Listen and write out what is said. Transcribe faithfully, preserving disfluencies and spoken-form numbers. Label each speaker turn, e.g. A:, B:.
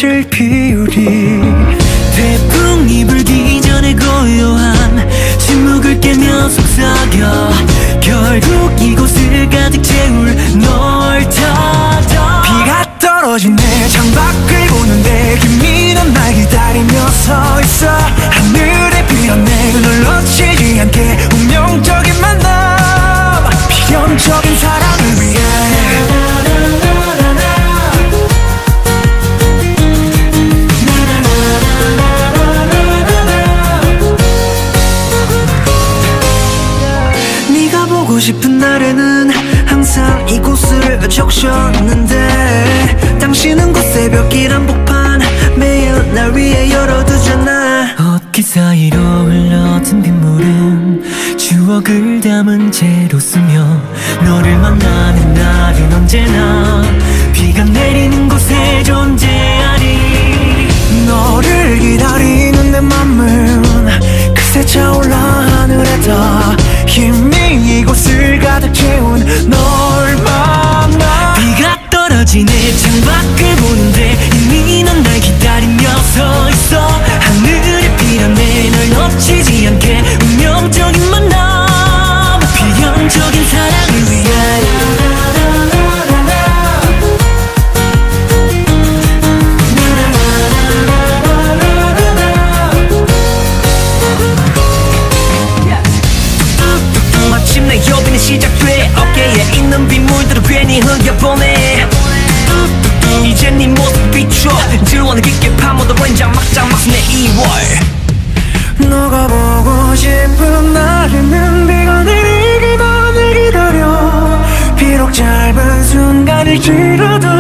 A: 꽃을 피우리.
B: 태풍이 불기 전에 고요한 침묵을 깨며 속삭여 결국 이곳을 가득 채울 널 찾아.
A: 비가 떨어진 내 창밖을 보는데 김미는 날 기다리며 서 있어. 하늘에 피었네 널 놓치지 않게 운명적인 만남, 필연적인 사랑을 위해. 네가 보고 싶은 날에는 항상 이곳을 적셨는데 당신은 곧 새벽길 한복판 매일 날 위해 열어두잖아.
B: 어깨 사이로 흘러든 빗물은 추억을 담은 채로 쓰며 너를 만나는 날은 언제나 비가 내리는 곳에 존재하리.
A: 너를 기다리는 내 맘은 그새 차올라 하늘에 닿아 힘이 이곳을 가득 채운 널 만나.
B: 비가 떨어진 내 창밖을 보는데 이미 넌 날 기다리며 서 있어. 하늘에 피었네 널 놓치지 않게 운명적인 만남, 필연적인 사랑을 위해. 마침내 여빈이 시작돼. 어깨에 있는 빗물들을 괜히 흘려보내. 이제 네 모습 비춰 질원을 깊게 파묻어 버린 장막장막 내 이월.
A: 너가 보고 싶은 날에는 비가 내리기만을 기다려. 비록 짧은 순간일지라도